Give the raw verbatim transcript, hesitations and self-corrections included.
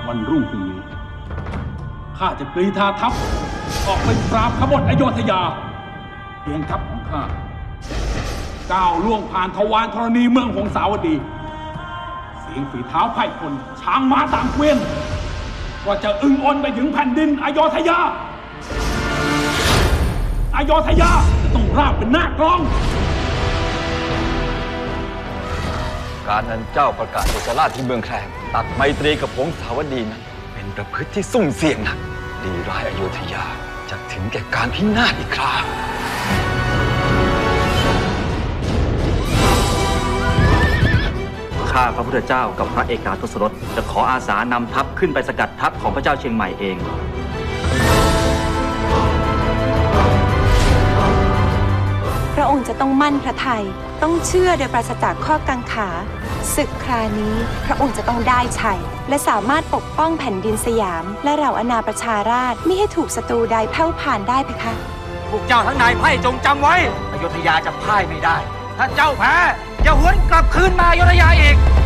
วันรุ่งพรุ่งนี้ข้าจะกรีธาทัพออกไปปราบขบฏอโยธยาเพียงทัพของข้าก้าวล่วงผ่านทวารธรณีเมืองหงสาวดีเสียงฝีเท้าไพร่พลช้างม้าต่างเกวียนว่าจะอึ้งอ่อนไปถึงแผ่นดินอโยธยาอโยธยาจะต้องราบเป็นหน้ากลองการนั้นเจ้าประกาศโจรราชที่เมืองแคลงตัดไมตรีกับหงสาวดีนั้นเป็นประพฤติที่สุ่มเสี่ยงหนักดีร้ายอโยธยาจะถึงแก่การพินาศอีกคราข้าพระพุทธเจ้ากับพระเอกาทศรถจะขออาสานำทัพขึ้นไปสกัดทัพของพระเจ้าเชียงใหม่เองพระองค์จะต้องมั่นพระทัยต้องเชื่อโดยปราศจากข้อกังขาศึกครานี้พระองค์จะต้องได้ชัยและสามารถปกป้องแผ่นดินสยามและเหล่าอาณาประชาราษฎร์ไม่ให้ถูกศัตรูใดแผ่วผ่านได้เพคะพวกเจ้าทั้งนายไพ่จงจำไว้อโยธยาจะพ่ายไม่ได้ถ้าเจ้าแพ้อย่าหวนกลับคืนมาอโยธยาอีก